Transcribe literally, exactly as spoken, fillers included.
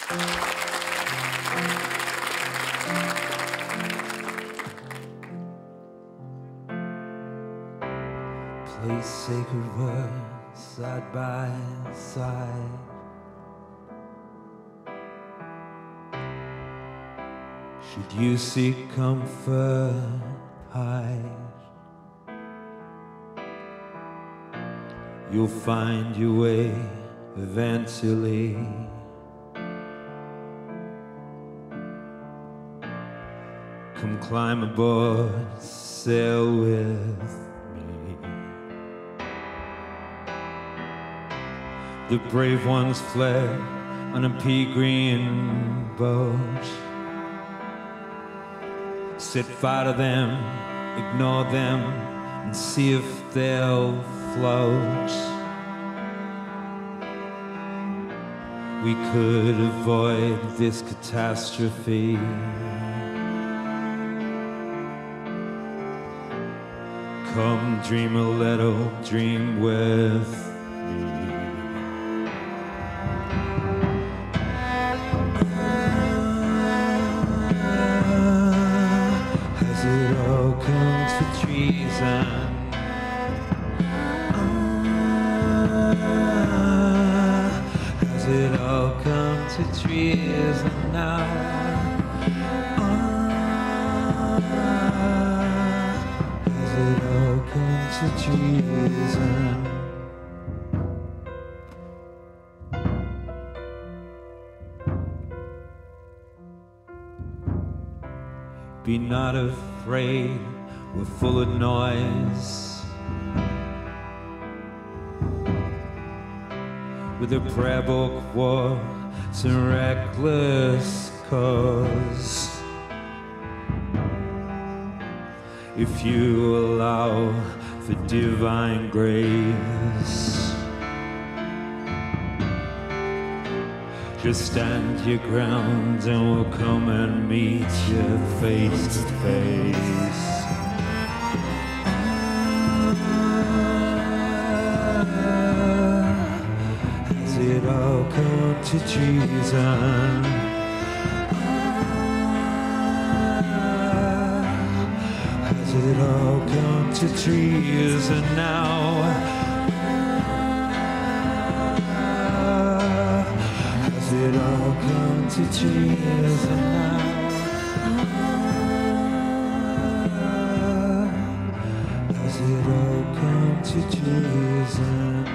Place sacred words side by side. Should you seek comfort, hide. You'll find your way eventually. Come climb aboard, sail with me. The brave ones fled on a pea green boat. Set fire to them, ignore them, and see if they'll float. We could avoid this catastrophe. Come dream a little, dream with me. Has it all come to treason? Has it all come to treason now? To treason. Be not afraid, we're full of noise. With a prayer book war, some reckless cause. If you allow for divine grace, just stand your ground and we'll come and meet you face to face. Has it all come to treason? Has it all come to treason now? Has it all come to treason now? Has it all come to treason?